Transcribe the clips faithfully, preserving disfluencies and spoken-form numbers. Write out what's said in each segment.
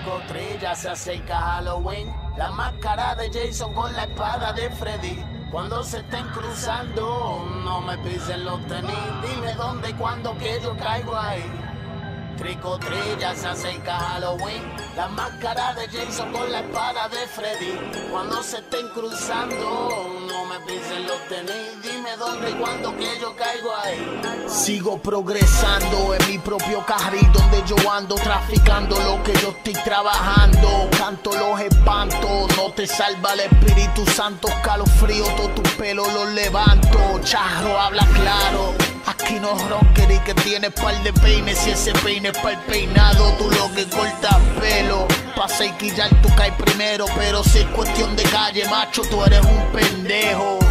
Tricotrilla, se acerca Halloween. La máscara de Jason con la espada de Freddy. Cuando se estén cruzando, no me pisen los tenis. Dime dónde y cuándo que yo caigo ahí. Tricotrilla, se acerca Halloween. La máscara de Jason con la espada de Freddy. Cuando se estén cruzando, no me pisen los tenis. Dime dónde y cuándo que yo caigo ahí. Sigo progresando en mi propio carril donde yo ando traficando lo que yo estoy trabajando. Canto los espantos, no te salva el Espíritu Santo. Calofrío, todo tu pelo lo levanto. Charro, habla claro. Aquí no rocker y que tienes par de peines. Si ese peine es para el peinado, tú lo que cortas pelo. Pasa y quillar, tú caes primero. Pero si es cuestión de calle, macho, tú eres un pendejo.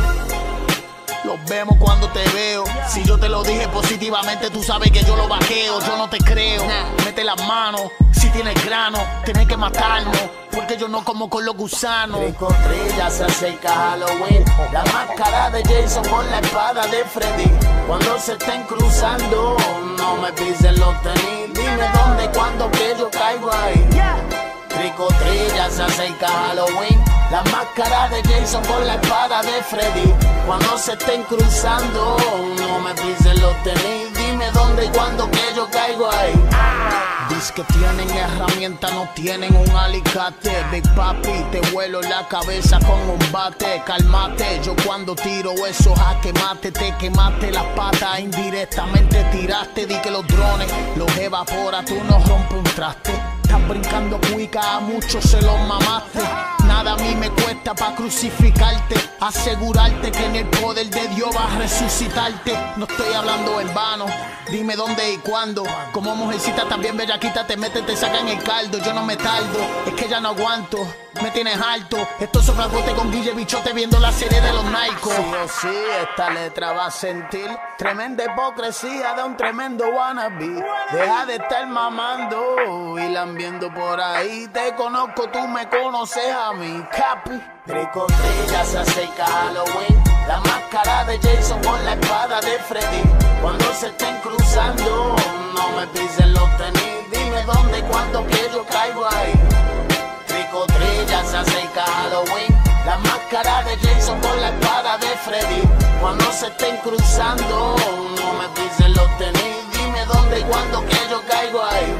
Los vemos cuando te veo. Si yo te lo dije positivamente, tú sabes que yo lo vaqueo. Yo no te creo, mete las manos. Si tienes grano, tienes que matarnos, porque yo no como con los gusanos. Tricotrilla, se acerca Halloween. La máscara de Jason con la espada de Freddy. Cuando se estén cruzando, no me pisen los tenis. Dime dónde y cuándo que yo caigo ahí. Tricotrilla, se acerca Halloween. La máscara de Jason con la espada de Freddy. Cuando se estén cruzando, no me pisen los tenis. Dime dónde y cuándo que yo caigo ahí. Dice que tienen herramientas, no tienen un alicate. Big Papi, te vuelo la cabeza con un bate. Cálmate, yo cuando tiro eso jaque mate. Te quemaste las patas, indirectamente tiraste. Di que los drones los evapora, tú no rompes un traste. Estás brincando cuica, a muchos se los mamaste. Nada a mí me cuesta pa' crucificarte. Asegurarte que en el poder de Dios va a resucitarte. No estoy hablando en vano, dime dónde y cuándo. Como mujercita también bellaquita te mete, te sacan el caldo. Yo no me tardo, es que ya no aguanto. Me tienes alto, esto soplagote con Guille Bichote viendo la serie de los narcos. Sí o sí, esta letra va a sentir tremenda hipocresía de un tremendo wannabe. Deja de estar mamando y lambiendo por ahí. Te conozco, tú me conoces a mí, capi. Tricotrilla, se acerca Halloween. La máscara de Jason con la espada de Freddy. Cuando se estén cruzando, no me pisen los tenis. Dime dónde y cuándo que yo caigo ahí. Tricotrilla, se acerca Halloween. La máscara de Jason con la espada de Freddy. Cuando se estén cruzando, no me pisen los tenis. Dime dónde y cuándo que yo caigo ahí.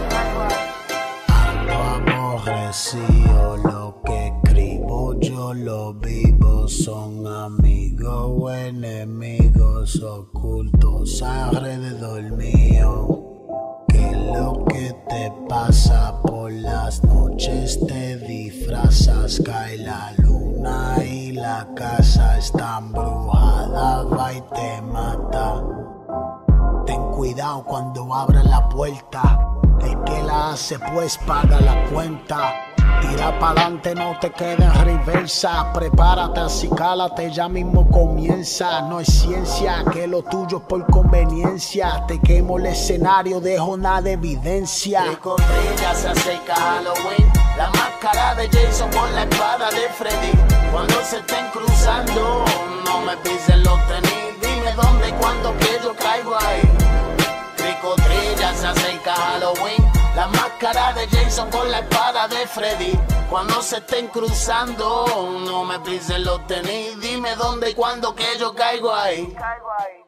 Ando aborrecido, lo que escribo yo lo vivo. Son amigos o enemigos ocultos alrededor mío. Que lo que te pasa por las noches te disfrazas. Cae la luna y la casa está embrujada, va y te mata. Ten cuidado cuando abras la puerta. El que la hace pues paga la cuenta. Tira pa'lante, no te quedes en reversa. Prepárate, acicálate, ya mismo comienza. No es ciencia, que lo tuyo es por conveniencia. Te quemo el escenario, dejo nada de evidencia. Tricotrilla, se acerca Halloween. La máscara de Jason con la espada de Freddy. Cuando se estén cruzando, no me pisen los tenis. Dime dónde y cuándo que yo caigo ahí. Tricotrilla, se acerca Halloween. La máscara de Jason con la espada de Freddy. Cuando se estén cruzando, no me pisen los tenis. Dime dónde y cuándo que yo caigo ahí.